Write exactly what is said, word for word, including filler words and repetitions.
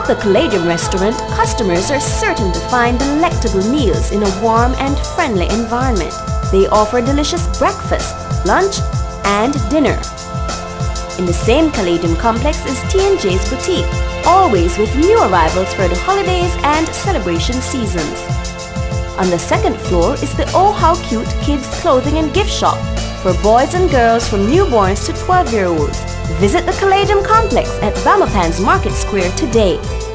At the Caladium Restaurant, customers are certain to find delectable meals in a warm and friendly environment. They offer delicious breakfast, lunch, and dinner. In the same Caladium complex is T and J's Boutique, always with new arrivals for the holidays and celebration seasons. On the second floor is the Oh How Cute Kids Clothing and Gift Shop for boys and girls from newborns to twelve-year-olds. Visit the Caladium complex at Bamapan's Market Square today.